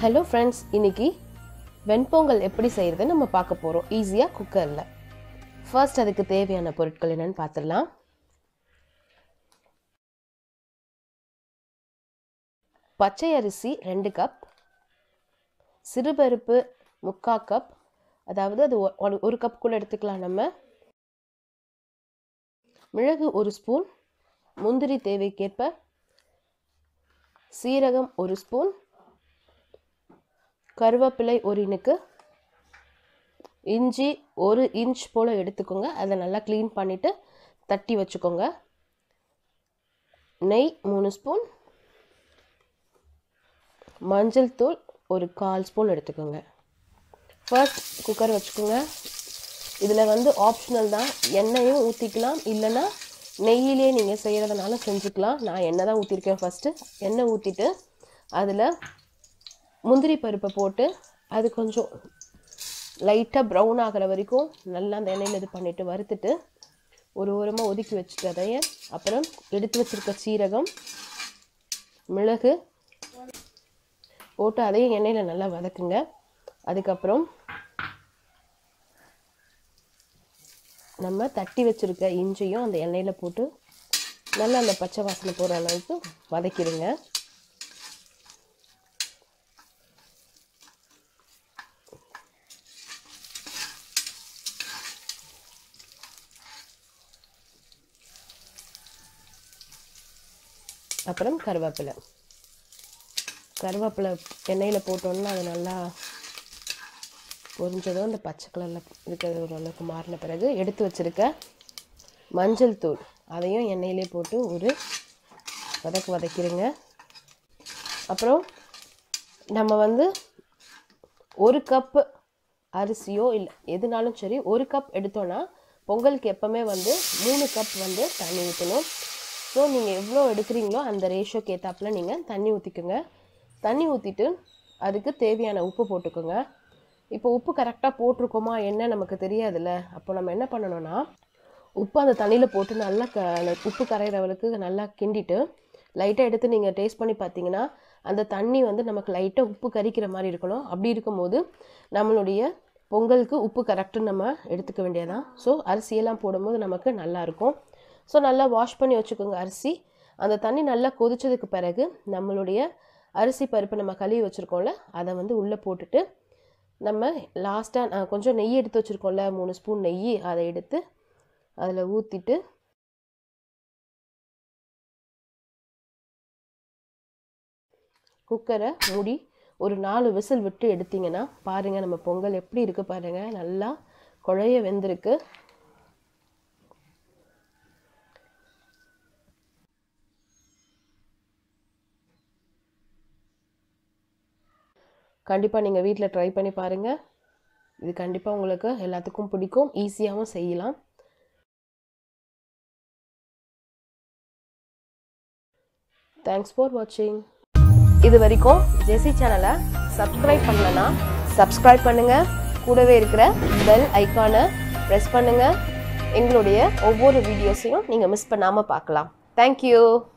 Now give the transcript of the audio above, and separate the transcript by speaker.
Speaker 1: Hello friends, இன்னைக்கு வெண்பொங்கல் எப்படி செய்யறது நம்ம பார்க்க போறோம் ஈஸியா குக்கர்ல. ஃபர்ஸ்ட் அதுக்கு தேவையான பொருட்கள் என்னன்னு பார்த்திடலாம். பச்சை அரிசி 2 கப், சிறுபருப்பு 3/4 கப், அதாவது அது 1 கப் கூட எடுத்துக்கலாம் நம்ம. மிளகு 1 ஸ்பூன், முந்திரி தேவைக்கேற்ப, சீரகம் 1 ஸ்பூன், கருவேப்பிலை 1 இனுக்கு, இஞ்சி 1 இன்ச் போல எடுத்துக்கோங்க. அதை நல்லா க்ளீன் பண்ணிட்டு தட்டி வச்சுக்கோங்க. நெய் 3 ஸ்பூன், மஞ்சள் தூள் 1/4 ஸ்பூன் எடுத்துக்கோங்க. ஃபர்ஸ்ட் குக்கர் வச்சுக்கோங்க. இதில் வந்து ஆப்ஷனல் தான், எண்ணெயும் ஊற்றிக்கலாம், இல்லைன்னா நெய்யிலே நீங்கள் செய்கிறதுனால செஞ்சுக்கலாம். நான் எண்ணெய் தான் ஊற்றிருக்கேன். ஃபஸ்ட்டு எண்ணெய் ஊற்றிட்டு அதில் முந்திரி பருப்பை போட்டு அது கொஞ்சம் லைட்டாக ப்ரௌன் ஆகிற வரைக்கும் நல்லா அந்த எண்ணெயில் இது பண்ணிவிட்டு வறுத்துட்டு ஒரு ஓரமாக ஒதுக்கி வச்சுட்டு அதையே அப்புறம் எடுத்து வச்சுருக்க சீரகம், மிளகு போட்டு அதையும் எண்ணெயில் நல்லா வதக்குங்க. அதுக்கப்புறம் நம்ம தட்டி வச்சுருக்க இஞ்சியும் அந்த எண்ணெயில் போட்டு நல்லா அந்த பச்சை வாசனை போகிற அளவுக்கு வதக்கிடுங்க. அப்புறம் கருவேப்பிலை எண்ணெயில் போட்டோன்னா அது நல்லா பொரிஞ்சதும் அந்த பச்சை கலரில் இருக்கிறது ஓரளவுக்கு மாறின பிறகு எடுத்து வச்சுருக்க மஞ்சள் தூள் அதையும் எண்ணெயிலே போட்டு ஒரு வதக்கிடுங்க. அப்புறம் நம்ம வந்து 1 கப்பு அரிசியோ இல்லை எதுனாலும் சரி 1 கப் எடுத்தோன்னா பொங்கலுக்கு எப்போவுமே வந்து 3 கப் வந்து தண்ணி ஊற்றணும். ஸோ நீங்கள் எவ்வளோ எடுக்கிறீங்களோ அந்த ரேஷியோக்கு ஏற்றாப்புல நீங்கள் தண்ணி ஊற்றிக்கோங்க. தண்ணி ஊற்றிட்டு அதுக்கு தேவையான உப்பு போட்டுக்கோங்க. இப்போ உப்பு கரெக்டாக போட்டிருக்கோமா என்ன நமக்கு தெரியாதுல்ல. அப்போ நம்ம என்ன பண்ணணும்னா உப்பு அந்த தண்ணியில் போட்டு நல்லா உப்பு கரையிறவளுக்கு நல்லா கிண்டிட்டு லைட்டாக எடுத்து நீங்கள் டேஸ்ட் பண்ணி பார்த்தீங்கன்னா அந்த தண்ணி வந்து நமக்கு லைட்டாக உப்பு கரிக்கிற மாதிரி இருக்கணும். அப்படி இருக்கும்போது நம்மளுடைய பொங்கலுக்கு உப்பு கரெக்டுன்னு நம்ம எடுத்துக்க வேண்டியதான். ஸோ அரிசியெல்லாம் போடும்போது நமக்கு நல்லாயிருக்கும். ஸோ நல்லா வாஷ் பண்ணி வச்சுக்கோங்க அரிசி. அந்த தண்ணி நல்லா கொதிச்சதுக்கு பிறகு நம்மளுடைய அரிசி பருப்பு நம்ம கழுவி வச்சுருக்கோம்ல அதை வந்து உள்ளே போட்டுட்டு நம்ம லாஸ்ட்டாக கொஞ்சம் நெய் எடுத்து வச்சுருக்கோம்ல 3 ஸ்பூன் நெய் அதை எடுத்து அதில் ஊற்றிட்டு குக்கரை மூடி ஒரு 4 விசில் விட்டு எடுத்திங்கன்னா பாருங்கள் நம்ம பொங்கல் எப்படி இருக்குது பாருங்கள். நல்லா குழைய வெந்திருக்கு. கண்டிப்பாக நீங்கள் வீட்டில் ட்ரை பண்ணி பாருங்கள். இது கண்டிப்பாக உங்களுக்கு எல்லாத்துக்கும் பிடிக்கும், ஈஸியாகவும் செய்யலாம். தேங்க்ஸ் ஃபார் வாட்சிங். இது வரைக்கும் ஜெசி சேனலை சப்ஸ்கிரைப் பண்ணலன்னா சப்ஸ்கிரைப் பண்ணுங்கள். கூடவே இருக்கிற பெல் ஐக்கானை ப்ரெஸ் பண்ணுங்கள். எங்களுடைய ஒவ்வொரு வீடியோஸையும் நீங்கள் மிஸ் பண்ணாமல் பார்க்கலாம். தேங்க்யூ.